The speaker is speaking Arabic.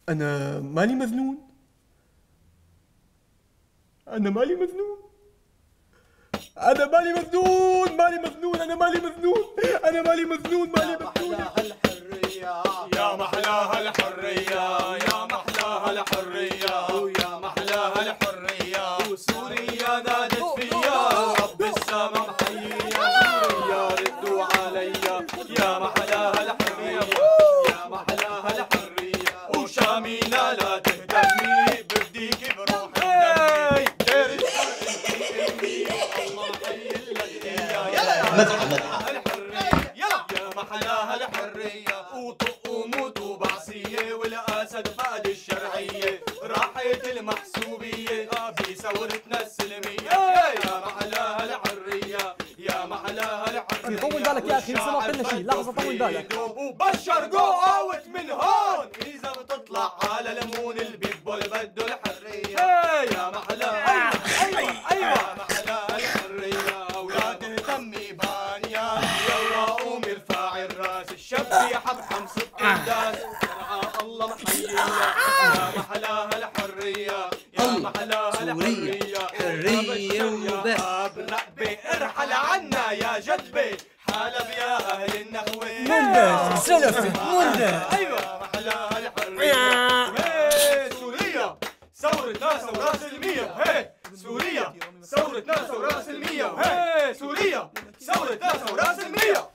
أنا مالي مجنون. أنا مالي مجنون. أنا مالي مجنون. مالي مجنون. أنا مالي مجنون. أنا مالي مجنون. مالي مجنون. يا محلاها الحرية، يا محلاها الحرية، ويا محلاها الحرية، وسوريا نادت فيا رب السما محيية، سوريا ردوا عليا، يا محلاها الحرية، يا محلاها الحرية، وشامينا لا تهتمي بديكي بروح دمي، دير الشر انتي الله محيي لك اياه، مدحة مدحة الحرية يا محلاها الحرية، وطق وموت وبعصية والأسد فاد الشرعية، راحت المحسوبية في ثورتنا السلمية، يا محلاها الحرية، يا محلاها الحرية. طول بالك يا أخي لسه ما قلنا شيء، لحظة طول بالك. وبشر جو اوت من هون إذا بتطلع على ليمون البيتبول بده الحرية، يا محلاها أيوة يا محلاها الحرية، ولا تهتمي بانيا يلا قومي ارفعي الراس، الشاب يحب حمص الداس، ترعى الله محيية، يا محلاها الحرية، يا محلاها الحرية، حرية وبس. برقبة ارحل عنا يا جدبي، حلب يا أهل النخوة منده سلفي منده. أيوة محلاها الحرية. هي سوريا ثورتنا ثورة سلمية، هي سوريا ثورتنا ثورة سلمية، هي سوريا ثورتنا ثورة سلمية.